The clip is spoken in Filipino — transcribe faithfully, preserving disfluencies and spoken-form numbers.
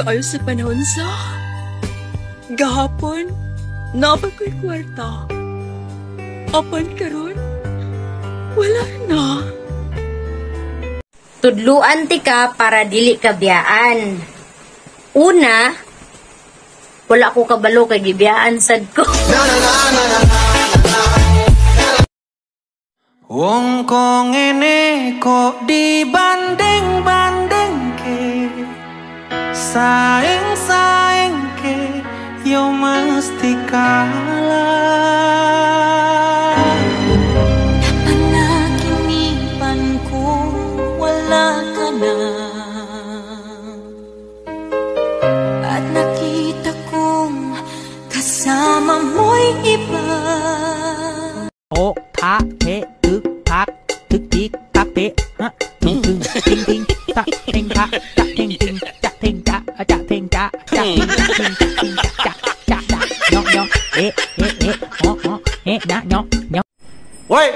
kaayo sa panahon sa gahapon, napag ko'y kwarta. Apan karon, wala na. Tudluan ti ka para dili ka biyaan. Una, wala ko kabalo kay gibiyaan sad ko. Wong ko ngene kok dibanding-banding ke, saing-saing ke, yo mesti kalah. Panakinipan ko wala ka na, at nakita kong kasama mo'y iba. O ta he ức thác thức tiết tác tế ha tung tung ting ting ta ting ta ta ting ting ta ting ta ta ting ta ta ting ting ting ta ta ta nhọ nhọ ê ê ê ó ó ê nhá nhọ nhọ. Ôi